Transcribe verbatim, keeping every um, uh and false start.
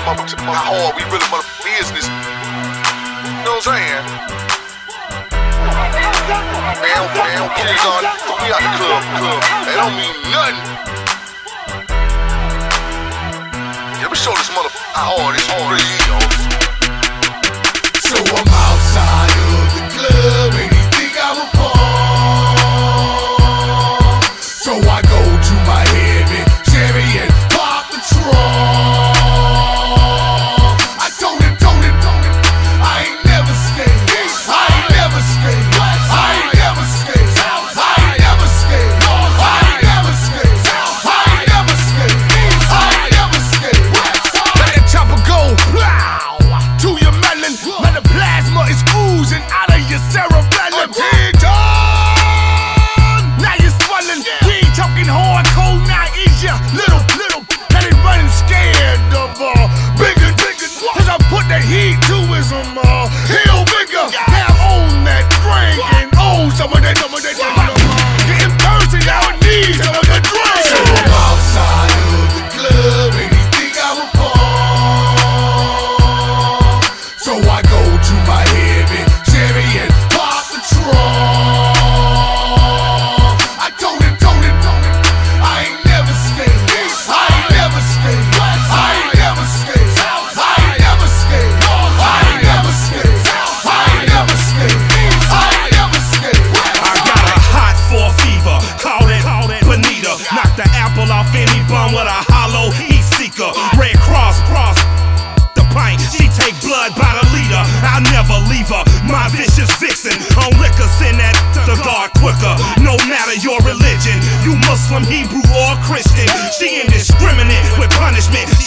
motherfucker, how hard we really motherfucking is this. You know what I'm saying? Man, man, kids on, we out the club, club. That don't mean nothing. Let me show this motherfucker how hard this really is, yo. So I'm outside of the club and he think I'm a pawn. So I go to my heavy Chevy and pop the trunk. I told him, told him, told him, I ain't never scared. I ain't never scared. I ain't never scared. I ain't never scared. I ain't never scared. I ain't never scared. I ain't never scared. Let that chopper go, plow to your melon. Let the plasma is oozing out of your cerebellum. Now you're swelling. We ain't talking hardcore, now is ya little, little. That ain't running scared of uh, bigger, bigger. Cause I put that heat to his um, uh, hill bigger. Now own that drink and own some of that, some of that, some of that. Getting thirsty, now it needs some of the drink. So I'm outside of the club and he think I'm a pawn. So I go to my heavy Chevy and pop the trunk. I told him, told him, told him, I ain't never scared. I ain't never scared. I ain't never scared. I ain't never scared. I ain't never scared. I ain't never scared. I ain't never scared. I got a hot for fever, call it, call it Bonita. Knock the apple off any bum with a hollow heat seeker. Red Cross, cross the pint, she take blood by the liter. I'll never leave her, my vicious vixen. On liquor, send that to God quicker. No matter your religion, you Muslim, Hebrew, or Christian. She indiscriminate with punishment.